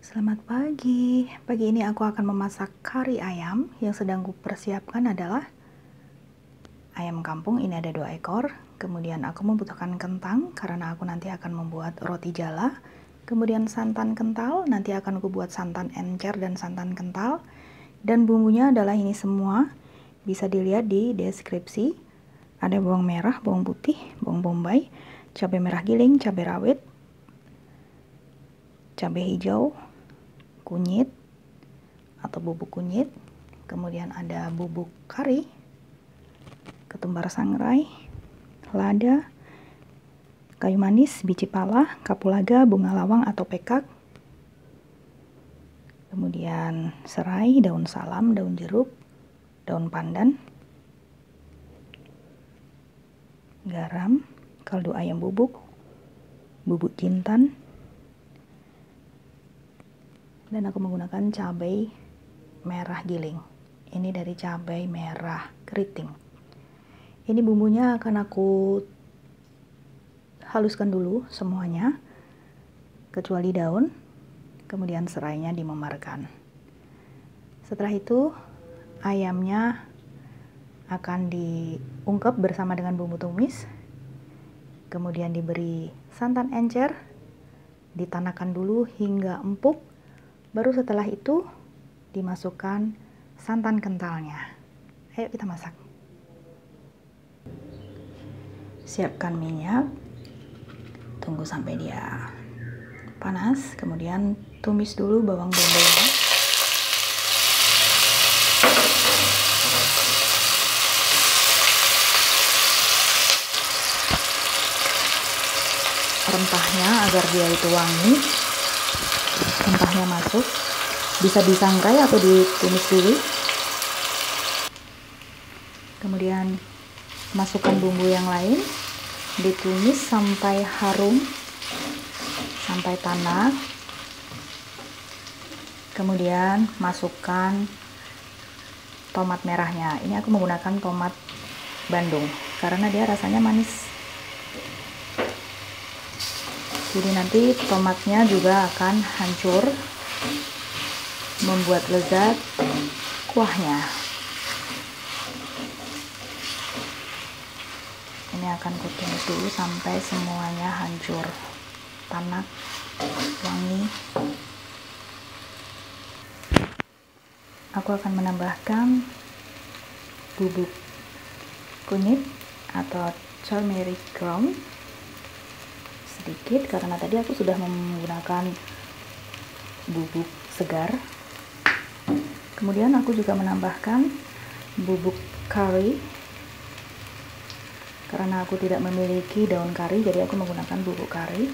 Selamat pagi. Pagi ini aku akan memasak kari ayam. Yang sedang kupersiapkan adalah ayam kampung. Ini ada 2 ekor. Kemudian aku membutuhkan kentang karena aku nanti akan membuat roti jala. Kemudian santan kental, nanti akan aku buat santan encer dan santan kental. Dan bumbunya adalah ini semua. Bisa dilihat di deskripsi. Ada bawang merah, bawang putih, bawang bombay, cabai merah giling, cabai rawit, cabai hijau, kunyit atau bubuk kunyit, kemudian ada bubuk kari, ketumbar sangrai, lada, kayu manis, biji pala, kapulaga, bunga lawang atau pekak, kemudian serai, daun salam, daun jeruk, daun pandan, garam, kaldu ayam bubuk, bubuk jintan, dan aku menggunakan cabai merah giling. Ini dari cabai merah keriting. Ini bumbunya akan aku haluskan dulu semuanya, kecuali daun, kemudian serainya dimemarkan. Setelah itu ayamnya akan diungkep bersama dengan bumbu tumis, kemudian diberi santan encer, ditanahkan dulu hingga empuk, baru setelah itu dimasukkan santan kentalnya. Ayo kita masak. Siapkan minyak, tunggu sampai dia panas, kemudian tumis dulu bawang bombaynya. Rempahnya agar dia itu wangi, rempahnya masuk, bisa disangrai atau ditumis dulu. Kemudian masukkan bumbu yang lain, ditumis sampai harum, sampai tanak. Kemudian masukkan tomat merahnya. Ini aku menggunakan tomat Bandung karena dia rasanya manis. Jadi nanti tomatnya juga akan hancur, membuat lezat kuahnya. Ini akan kutumis dulu sampai semuanya hancur, tanak, wangi. Aku akan menambahkan bubuk kunyit atau turmeric ground sedikit karena tadi aku sudah menggunakan bubuk segar. Kemudian aku juga menambahkan bubuk kari karena aku tidak memiliki daun kari, jadi aku menggunakan bubuk kari.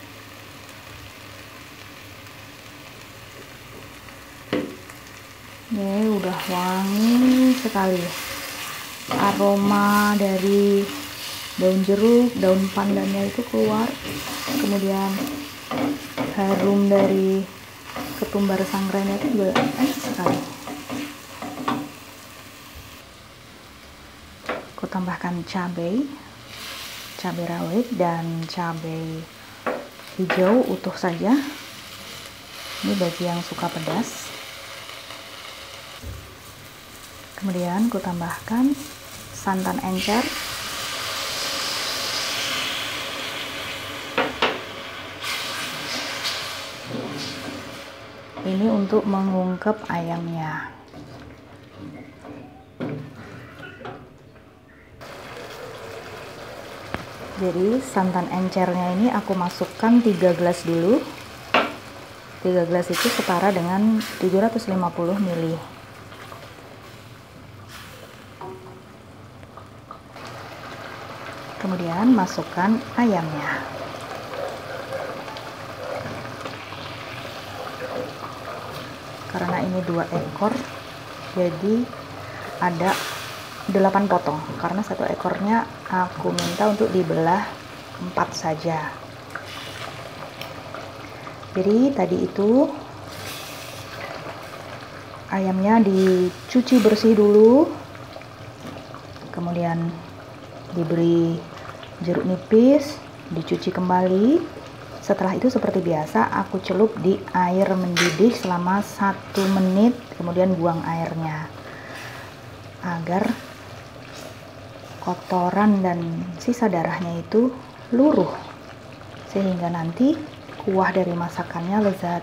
Ini udah wangi sekali, aroma dari daun jeruk, daun pandannya itu keluar, kemudian harum dari ketumbar sangrainya itu juga enak sekali. Aku tambahkan cabai rawit dan cabai hijau utuh saja. Ini bagi yang suka pedas. Kemudian aku tambahkan santan encer, ini untuk mengungkep ayamnya. Jadi santan encernya ini aku masukkan 3 gelas dulu. 3 gelas itu setara dengan 750 ml. Kemudian masukkan ayamnya. Karena ini 2 ekor, jadi ada 8 potong. Karena 1 ekornya aku minta untuk dibelah 4 saja. Jadi tadi itu ayamnya dicuci bersih dulu, kemudian diberi jeruk nipis, dicuci kembali Setelah itu seperti biasa aku celup di air mendidih selama 1 menit, kemudian buang airnya agar kotoran dan sisa darahnya itu luruh, sehingga nanti kuah dari masakannya lezat.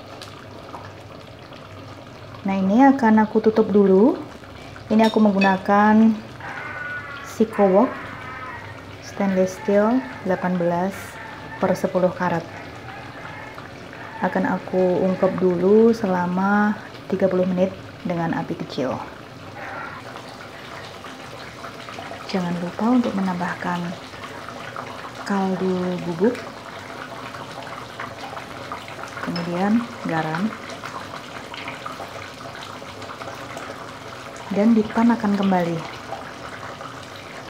Nah, ini akan aku tutup dulu. Ini aku menggunakan Siko Wok stainless steel 18/10 karat. Akan aku ungkep dulu selama 30 menit dengan api kecil. Jangan lupa untuk menambahkan kaldu bubuk, kemudian garam, dan dipanaskan kembali.